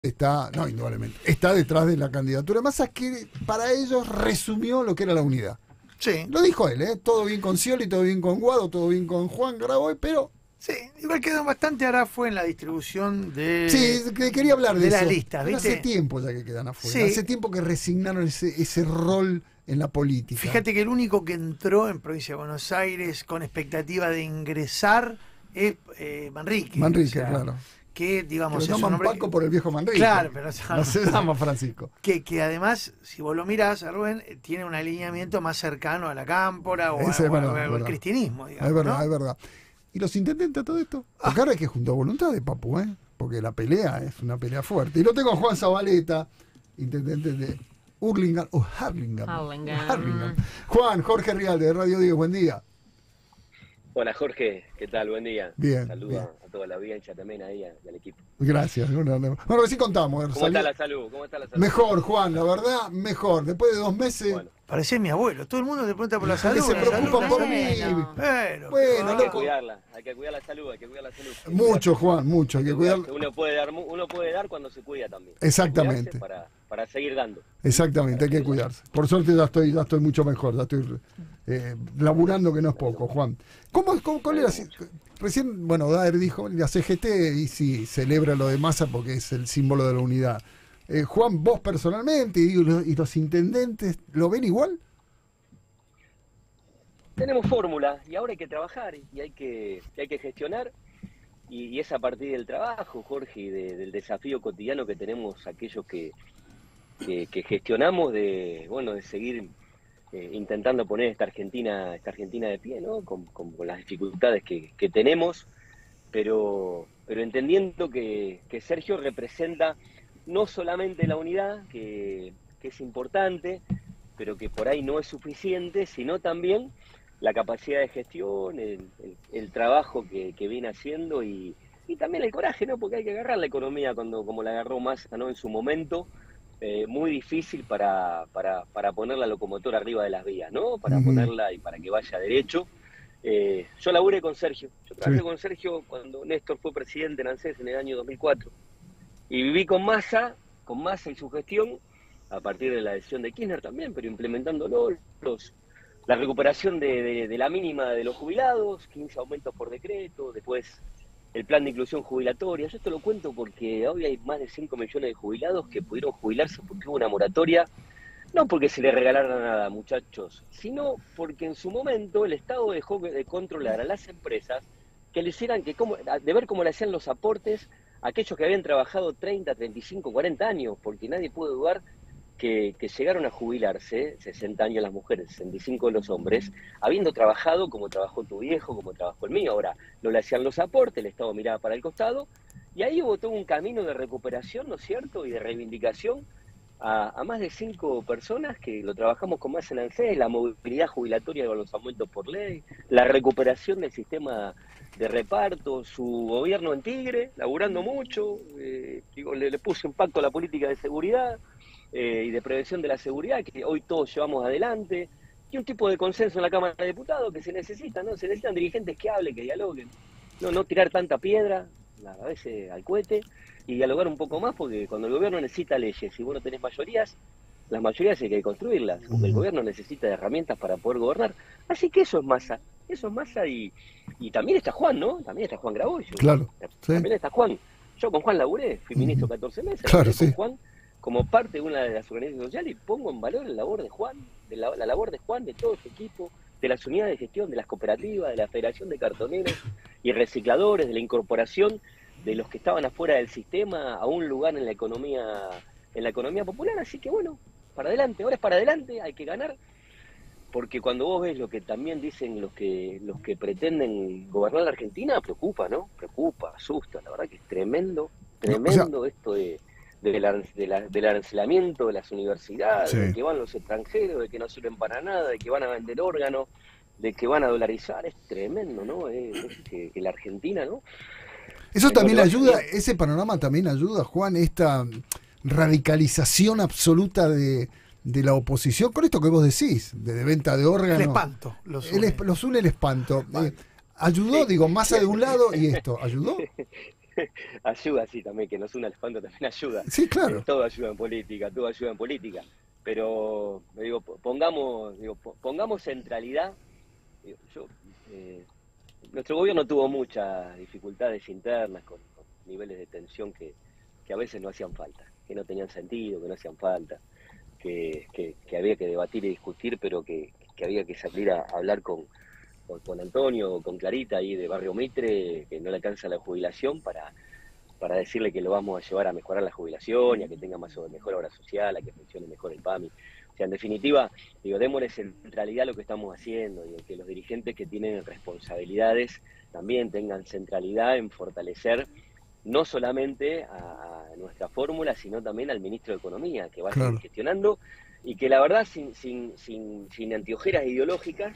está, no, indudablemente, está detrás de la candidatura de Massa, que para ellos resumió lo que era la unidad. Sí. Lo dijo él, ¿eh? Todo bien con Scioli, todo bien con Guado, todo bien con Juan Graboy, pero... Sí, igual quedó bastante, ahora fue en la distribución de... Sí, quería hablar de la eso. lista, Pero ¿viste? hace tiempo ya que quedan afuera. Sí. Hace tiempo que resignaron ese rol en la política. Fíjate que el único que entró en Provincia de Buenos Aires con expectativa de ingresar es Manrique. Manrique, o sea, claro. Que, digamos, Que lo es un llaman hombre Paco por el viejo Manrique. Claro, pero no se llama Francisco. Que además, si vos lo mirás, a Rubén, tiene un alineamiento más cercano a la cámpora o al cristianismo, digamos. Es verdad, ¿no? es verdad. ¿Y los intendentes a todo esto? Porque ahora hay que juntar voluntad de Papu, ¿eh? Porque la pelea es una pelea fuerte. Y lo tengo a Juan Zabaleta, intendente de Hurlingham o Harlingham. Juan, Jorge Rial de Radio 10, buen día. Hola Jorge, ¿qué tal? Buen día. Bien. Saludos a toda la audiencia también ahí y al equipo. Gracias. Bueno, recién contamos. ¿Cómo está la salud? ¿Cómo está la salud? Mejor, Juan, la verdad, mejor. Después de 2 meses... Bueno. Parecés mi abuelo, todo el mundo te pregunta por la salud. Se preocupa por mí. Bueno, Hay que cuidarla, hay que cuidar la salud, hay que cuidar la salud. Mucho, Juan, mucho. Hay que cuidar. Uno puede dar cuando se cuida también. Exactamente. Para seguir dando. Exactamente, hay que cuidarse. Por suerte ya estoy mucho mejor, ya estoy laburando, que no es poco, Juan. ¿Cuál era? Recién, bueno, Daer dijo, la CGT y sí, celebra lo de Massa porque es el símbolo de la unidad. Juan, vos personalmente y los intendentes, ¿lo ven igual? Tenemos fórmula y ahora hay que trabajar y hay que gestionar y es a partir del trabajo, Jorge, y del desafío cotidiano que tenemos aquellos que gestionamos de seguir intentando poner esta Argentina de pie, ¿no? Con las dificultades que tenemos, pero entendiendo que Sergio representa no solamente la unidad, que es importante, pero que por ahí no es suficiente, sino también la capacidad de gestión, el trabajo que viene haciendo y también el coraje, ¿no? Porque hay que agarrar la economía como la agarró Massa, ¿no? En su momento, muy difícil para poner la locomotora arriba de las vías, ¿no? Para ponerla y para que vaya derecho. Yo laburé con Sergio, trabajé con Sergio cuando Néstor fue presidente en ANSES en el año 2004. Y viví con Massa y su gestión, a partir de la decisión de Kirchner también, pero implementándolo, la recuperación de la mínima de los jubilados, 15 aumentos por decreto, después el plan de inclusión jubilatoria. Yo esto lo cuento porque hoy hay más de 5 millones de jubilados que pudieron jubilarse porque hubo una moratoria, no porque se les regalara nada, muchachos, sino porque en su momento el Estado dejó de controlar a las empresas que le hicieran, de ver cómo le hacían los aportes a aquellos que habían trabajado 30, 35, 40 años, porque nadie puede dudar que llegaron a jubilarse, 60 años las mujeres, 65 los hombres, habiendo trabajado como trabajó tu viejo, como trabajó el mío. Ahora, no le hacían los aportes, el Estado miraba para el costado, y ahí hubo todo un camino de recuperación, ¿no es cierto?, y de reivindicación a más de 5 personas que lo trabajamos con más en ANSES, la movilidad jubilatoria con los aumentos por ley, la recuperación del sistema de reparto, su gobierno en Tigre, laburando mucho, le puse un pacto a la política de seguridad, y de prevención de la seguridad, que hoy todos llevamos adelante, y un tipo de consenso en la Cámara de Diputados que se necesita, ¿no? Se necesitan dirigentes que hablen, que dialoguen, no tirar tanta piedra, a veces al cohete, y dialogar un poco más, porque cuando el gobierno necesita leyes y vos no tenés mayorías, las mayorías hay que construirlas, porque el gobierno necesita de herramientas para poder gobernar. Así que eso es Massa, y también está Juan, ¿no? También está Juan Graboy. Claro, sí. También está Juan. Yo con Juan laburé, fui ministro 14 meses, claro, con Juan, como parte de una de las organizaciones sociales, y pongo en valor la labor de Juan, la labor de Juan, de todo su equipo, de las unidades de gestión, de las cooperativas, de la Federación de Cartoneros y Recicladores, de la incorporación de los que estaban afuera del sistema a un lugar en la economía popular. Así que bueno, para adelante, ahora es para adelante, hay que ganar, porque cuando vos ves lo que también dicen los que pretenden gobernar la Argentina, preocupa, ¿no? Preocupa, asusta, la verdad que es tremendo esto del arancelamiento de las universidades, sí, de que van los extranjeros, de que no sirven para nada, de que van a vender órganos, de que van a dolarizar. Es tremendo, ¿no? Que la Argentina, ¿no? Eso también ayuda, ese panorama también ayuda, Juan, esta radicalización absoluta de la oposición, con esto que vos decís, de venta de órganos. El espanto. Los une el espanto. Ayudó, digo, Massa de un lado y esto, ¿ayudó? ayuda, sí, también, que nos una el fondo también ayuda. Sí, claro. Todo ayuda en política, todo ayuda en política. Pero, digo, pongamos centralidad. Digo, nuestro gobierno tuvo muchas dificultades internas con niveles de tensión que a veces no hacían falta, que no tenían sentido, que no hacían falta, que había que debatir y discutir, pero que había que salir a hablar con Antonio o con Clarita ahí de Barrio Mitre, que no le alcanza la jubilación, para decirle que lo vamos a llevar a mejorar la jubilación y a que tenga mejor obra social, a que funcione mejor el PAMI. O sea, en definitiva, digo, démosle centralidad a lo que estamos haciendo, y que los dirigentes que tienen responsabilidades también tengan centralidad en fortalecer no solamente a nuestra fórmula, sino también al ministro de Economía, que va a seguir gestionando, y que la verdad sin anteojeras ideológicas,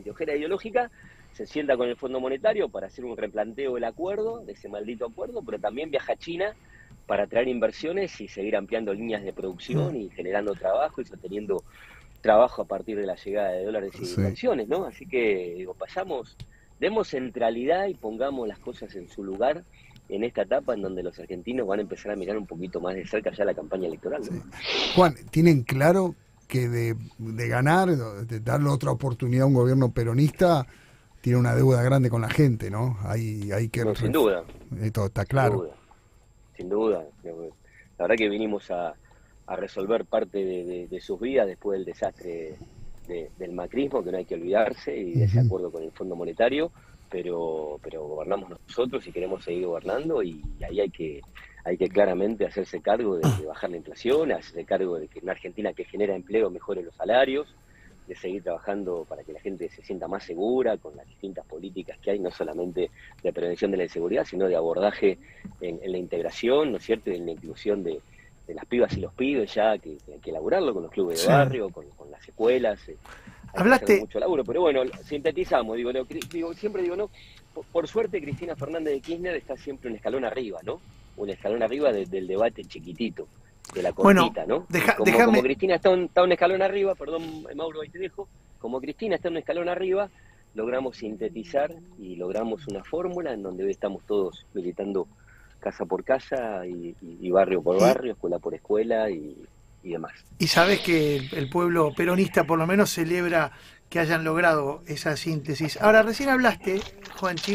se sienta con el Fondo Monetario para hacer un replanteo del acuerdo, de ese maldito acuerdo, pero también viaja a China para traer inversiones y seguir ampliando líneas de producción y generando trabajo y sosteniendo trabajo a partir de la llegada de dólares y de inversiones, ¿no? Así que, digo, demos centralidad y pongamos las cosas en su lugar en esta etapa en donde los argentinos van a empezar a mirar un poquito más de cerca ya la campaña electoral, ¿no? Juan, ¿tienen claro que de ganar, de darle otra oportunidad a un gobierno peronista, tiene una deuda grande con la gente, ¿no? Hay que... No, sin duda. Esto está claro. Sin duda. La verdad que vinimos a resolver parte de sus vidas después del desastre del macrismo, que no hay que olvidarse, y de ese acuerdo con el Fondo Monetario, pero gobernamos nosotros y queremos seguir gobernando, y ahí hay que claramente hacerse cargo de bajar la inflación, hacerse cargo de que una Argentina que genera empleo mejore los salarios, de seguir trabajando para que la gente se sienta más segura con las distintas políticas que hay, no solamente de prevención de la inseguridad, sino de abordaje en la integración, ¿no es cierto?, y en la inclusión de las pibas y los pibes, ya que hay que elaborarlo con los clubes de barrio, con las escuelas. Hablaste mucho laburo, pero bueno, sintetizamos, siempre digo, no, por suerte Cristina Fernández de Kirchner está siempre un escalón arriba, ¿no? Un escalón arriba del debate chiquitito, de la cortita, ¿no? Como Cristina está un escalón arriba, perdón, Mauro, ahí te dejo, como Cristina está un escalón arriba, logramos sintetizar y logramos una fórmula en donde hoy estamos todos militando casa por casa y barrio por barrio, escuela por escuela y demás. Y sabes que el pueblo peronista por lo menos celebra que hayan logrado esa síntesis. Ahora, recién hablaste, Juanchi,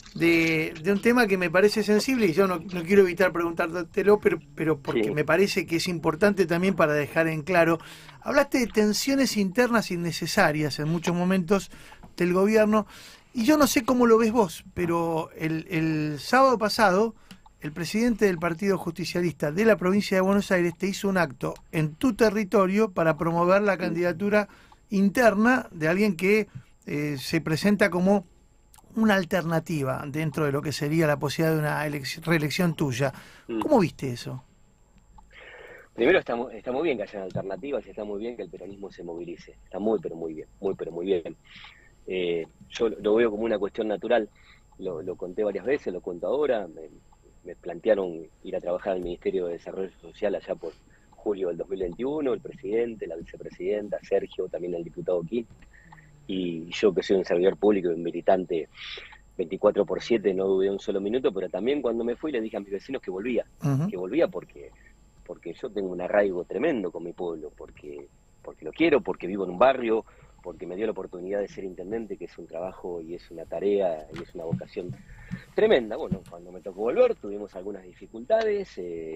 de un tema que me parece sensible, y yo no quiero evitar preguntártelo, pero porque me parece que es importante también para dejar en claro. Hablaste de tensiones internas innecesarias en muchos momentos del gobierno, y yo no sé cómo lo ves vos, pero el sábado pasado el presidente del Partido Justicialista de la provincia de Buenos Aires te hizo un acto en tu territorio para promover la candidatura interna de alguien que se presenta como una alternativa dentro de lo que sería la posibilidad de una reelección tuya. ¿Cómo viste eso? Primero está muy bien que hayan alternativas y está muy bien que el peronismo se movilice. Está muy, pero muy bien, muy, pero muy bien. Yo lo veo como una cuestión natural. Lo conté varias veces, lo cuento ahora. Me plantearon ir a trabajar al Ministerio de Desarrollo Social allá por julio del 2021, el presidente, la vicepresidenta, Sergio, también el diputado Kim, y yo que soy un servidor público y un militante 24/7, no dudé un solo minuto, pero también cuando me fui le dije a mis vecinos que volvía, porque yo tengo un arraigo tremendo con mi pueblo, porque lo quiero, porque vivo en un barrio, porque me dio la oportunidad de ser intendente, que es un trabajo y es una tarea y es una vocación tremenda. Bueno, cuando me tocó volver tuvimos algunas dificultades,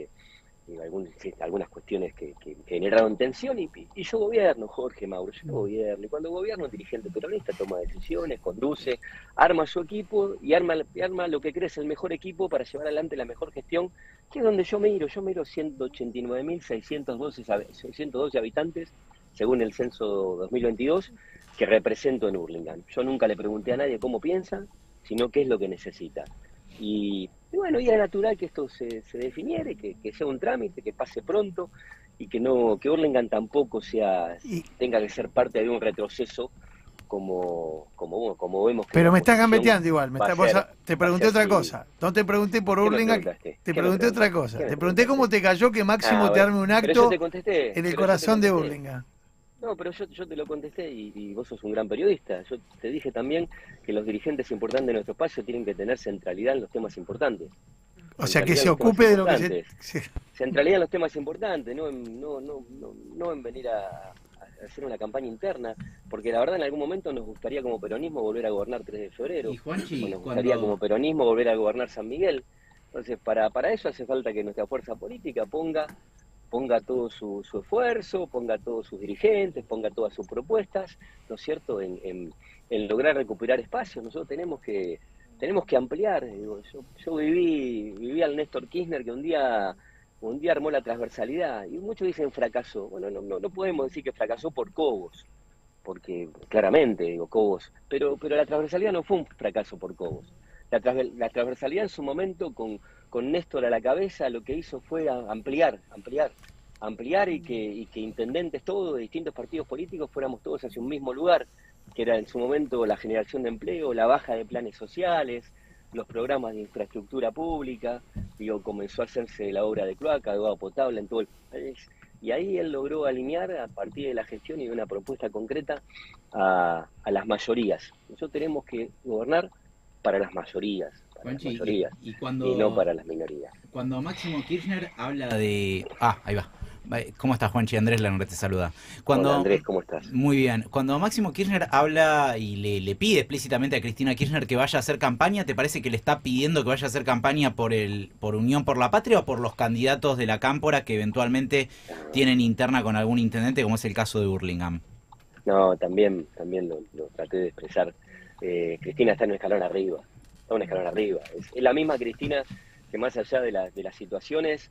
algunas cuestiones que generaron tensión, y yo gobierno, Jorge, Mauro, yo gobierno, y cuando gobierno un dirigente peronista toma decisiones, conduce, arma su equipo y arma lo que cree es el mejor equipo para llevar adelante la mejor gestión, que es donde yo miro 189.612 habitantes, según el censo 2022, que represento en Hurlingham. Yo nunca le pregunté a nadie cómo piensa, sino qué es lo que necesita. Y bueno, y era natural que esto se definiera, que sea un trámite, que pase pronto, y que Hurlingham tampoco tenga que ser parte de un retroceso como vemos que... Pero me estás gambeteando igual, te pregunté otra cosa, no te pregunté por Hurlingham, te pregunté otra cosa, te pregunté cómo te cayó que Máximo te arme un acto en el corazón de Hurlingham. No, pero yo te lo contesté y vos sos un gran periodista. Yo te dije también que los dirigentes importantes de nuestro espacio tienen que tener centralidad en los temas importantes. O sea, que se ocupe de lo que se... Centralidad en los temas importantes, no en venir a hacer una campaña interna, porque la verdad en algún momento nos gustaría como peronismo volver a gobernar 3 de febrero, Y Juanchi, o nos gustaría como peronismo volver a gobernar San Miguel. Entonces, para eso hace falta que nuestra fuerza política ponga todo su esfuerzo, ponga todos sus dirigentes, ponga todas sus propuestas, ¿no es cierto?, en lograr recuperar espacios. Nosotros tenemos que ampliar. Digo, yo viví al Néstor Kirchner, que un día armó la transversalidad, y muchos dicen fracasó. Bueno, no podemos decir que fracasó por Cobos, porque claramente, digo, Cobos, pero la transversalidad no fue un fracaso por Cobos. La transversalidad en su momento, con Néstor a la cabeza, lo que hizo fue ampliar y que intendentes todos de distintos partidos políticos fuéramos todos hacia un mismo lugar, que era en su momento la generación de empleo, la baja de planes sociales, los programas de infraestructura pública. Digo, comenzó a hacerse la obra de cloaca, de agua potable en todo el país, y ahí él logró alinear a partir de la gestión y de una propuesta concreta a las mayorías. Nosotros tenemos que gobernar para las mayorías, Juanchi, y no para las minorías. Cuando Máximo Kirchner habla de... ahí va. ¿Cómo estás, Juanchi? Andrés Lanure te saluda. Hola, Andrés, ¿cómo estás? Muy bien. Cuando Máximo Kirchner habla y le pide explícitamente a Cristina Kirchner que vaya a hacer campaña, ¿te parece que le está pidiendo que vaya a hacer campaña por Unión por la Patria o por los candidatos de la Cámpora que eventualmente tienen interna con algún intendente, como es el caso de Burlingame? No, también lo traté de expresar. Cristina está en un escalón arriba. Es la misma Cristina que, más allá de las situaciones,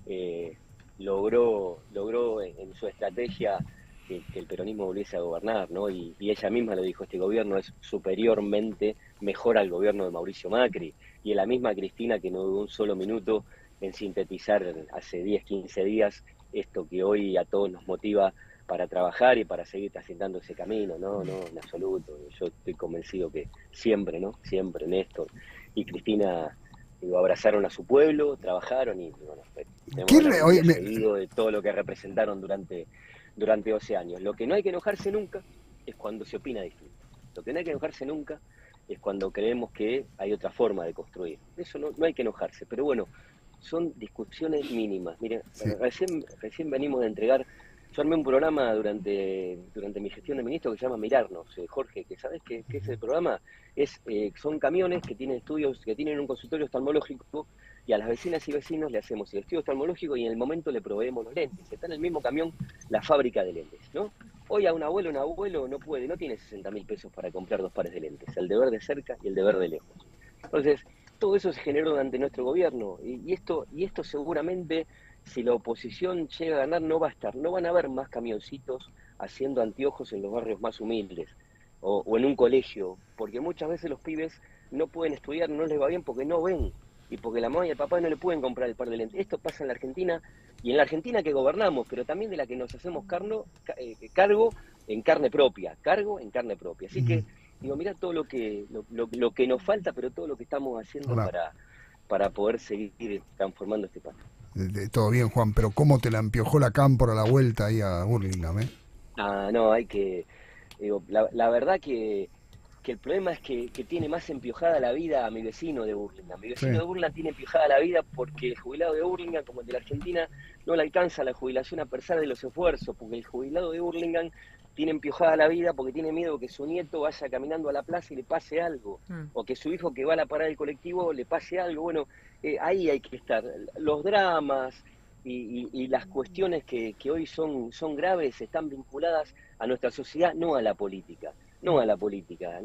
logró en su estrategia que el peronismo volviese a gobernar, ¿no? Y ella misma lo dijo: este gobierno es superiormente mejor al gobierno de Mauricio Macri. Y es la misma Cristina que no dudó un solo minuto en sintetizar hace 10, 15 días esto que hoy a todos nos motiva para trabajar y para seguir transitando ese camino, no, en absoluto. Yo estoy convencido que siempre Néstor y Cristina, digo, abrazaron a su pueblo, trabajaron y, bueno, tenemos seguido de todo lo que representaron durante 12 años. Lo que no hay que enojarse nunca es cuando se opina distinto. Lo que no hay que enojarse nunca es cuando creemos que hay otra forma de construir. Eso no hay que enojarse, pero bueno, son discusiones mínimas. Miren, sí. Recién venimos de entregar... Yo armé un programa durante mi gestión de ministro que se llama Mirarnos, Jorge, que ¿sabes qué es el programa? Son camiones que tienen estudios, que tienen un consultorio oftalmológico, y a las vecinas y vecinos le hacemos el estudio oftalmológico y en el momento le proveemos los lentes. Está en el mismo camión la fábrica de lentes, ¿no? Hoy a un abuelo no tiene 60.000 pesos para comprar 2 pares de lentes, el de ver de cerca y el de ver de lejos. Entonces, todo eso se generó durante nuestro gobierno, y esto seguramente, si la oposición llega a ganar, no van a haber más camioncitos haciendo anteojos en los barrios más humildes o en un colegio, porque muchas veces los pibes no pueden estudiar, no les va bien porque no ven, y porque la mamá y el papá no le pueden comprar el par de lentes. Esto pasa en la Argentina, y en la Argentina que gobernamos, pero también de la que nos hacemos cargo en carne propia. Así que, digo, mirá todo lo que nos falta, pero todo lo que estamos haciendo para poder seguir transformando este país. Todo bien, Juan, pero ¿cómo te la empiojó la Cámpora a la vuelta ahí a Burlingame? No, hay que... Digo, la verdad que el problema es que tiene más empiojada la vida a mi vecino de Burlingame. Mi vecino de Burlingame tiene empiojada la vida porque el jubilado de Burlingame, como el de la Argentina, no le alcanza la jubilación a pesar de los esfuerzos, porque el jubilado de Burlingame tiene empiojada la vida porque tiene miedo que su nieto vaya caminando a la plaza y le pase algo, o que su hijo que va a la parada del colectivo le pase algo. Bueno, ahí hay que estar. Los dramas y las cuestiones que hoy son graves están vinculadas a nuestra sociedad, no a la política. La política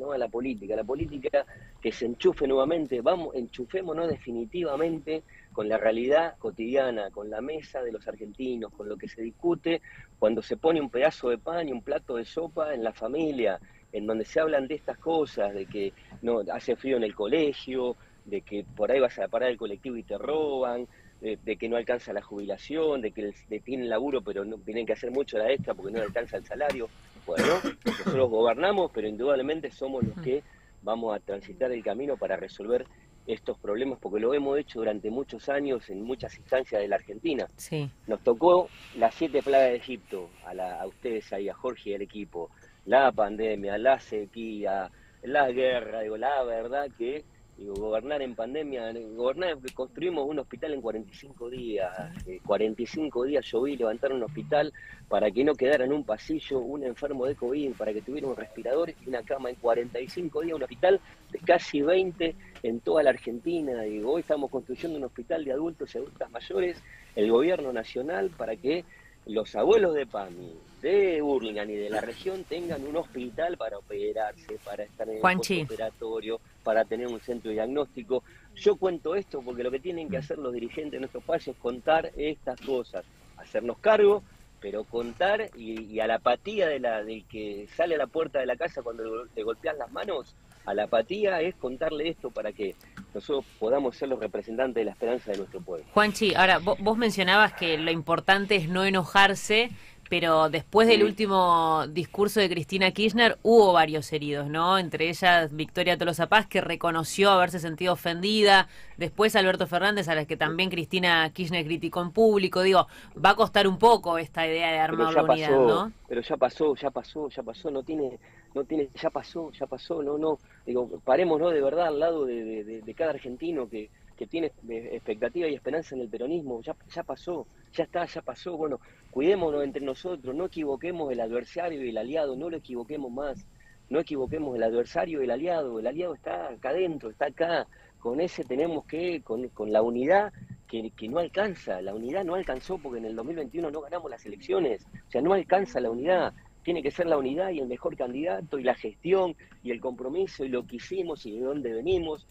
que se enchufe nuevamente, enchufémonos definitivamente con la realidad cotidiana, con la mesa de los argentinos, con lo que se discute cuando se pone un pedazo de pan y un plato de sopa en la familia, en donde se hablan de estas cosas, de que no hace frío en el colegio, de que por ahí vas a parar el colectivo y te roban, de que no alcanza la jubilación, de que tienen laburo pero no tienen que hacer mucho la extra porque no le alcanza el salario. Bueno, nosotros gobernamos, pero indudablemente somos los que vamos a transitar el camino para resolver estos problemas, porque lo hemos hecho durante muchos años en muchas instancias de la Argentina. Sí. Nos tocó las 7 plagas de Egipto, a ustedes ahí, a Jorge y al equipo, la pandemia, la sequía, la guerra, digo, la verdad que Digo, gobernar en pandemia, construimos un hospital en 45 días. 45 días yo vi levantar un hospital para que no quedara en un pasillo un enfermo de COVID, para que tuviera un respirador y una cama. En 45 días, un hospital de casi 20 en toda la Argentina. Digo, hoy estamos construyendo un hospital de adultos y adultas mayores, el gobierno nacional, para que los abuelos de PAMI, de Hurlingham y de la región tengan un hospital para operarse, para estar en el postoperatorio, para tener un centro de diagnóstico. Yo cuento esto porque lo que tienen que hacer los dirigentes de nuestro país es contar estas cosas, hacernos cargo, pero contar y a la apatía del que sale a la puerta de la casa cuando le golpean las manos, a la apatía es contarle esto para que nosotros podamos ser los representantes de la esperanza de nuestro pueblo. Juanchi, ahora vos mencionabas que lo importante es no enojarse, pero después del último discurso de Cristina Kirchner hubo varios heridos, ¿no? Entre ellas Victoria Tolosa Paz, que reconoció haberse sentido ofendida, después Alberto Fernández, a la que también Cristina Kirchner criticó en público. Digo, va a costar un poco esta idea de armar la unidad, ¿no? Pero ya pasó, no tiene, ya pasó, no, digo, paremos, ¿no? De verdad al lado de cada argentino que tiene expectativa y esperanza en el peronismo. Ya pasó, ya pasó. Bueno, cuidémonos entre nosotros, no equivoquemos el adversario y el aliado, no lo equivoquemos más, no equivoquemos el adversario y el aliado está acá adentro, está acá, con ese tenemos que, con la unidad que no alcanza, la unidad no alcanzó porque en el 2021 no ganamos las elecciones, o sea, no alcanza la unidad. Tiene que ser la unidad y el mejor candidato y la gestión y el compromiso y lo que hicimos y de dónde venimos.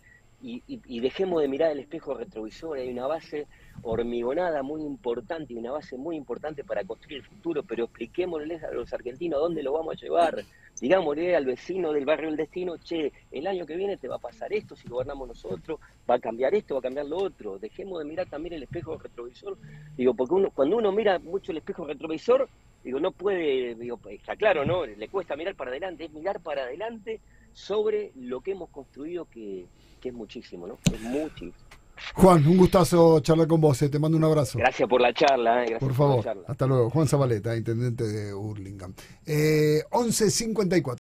Y dejemos de mirar el espejo retrovisor. Hay una base hormigonada muy importante y una base muy importante para construir el futuro, pero expliquémosles a los argentinos a dónde lo vamos a llevar. Digámosle al vecino del barrio del destino, che, el año que viene te va a pasar esto si gobernamos nosotros, va a cambiar esto, va a cambiar lo otro. Dejemos de mirar también el espejo retrovisor. Digo, porque cuando uno mira mucho el espejo retrovisor, digo, no puede, digo, está claro, ¿no? Le cuesta mirar para adelante, es mirar para adelante sobre lo que hemos construido, que es muchísimo, ¿no? Es muchísimo. Juan, un gustazo charlar con vos, te mando un abrazo. Gracias por la charla. Gracias por favor, hasta luego. Juan Zabaleta, intendente de Hurlingham. 11:54.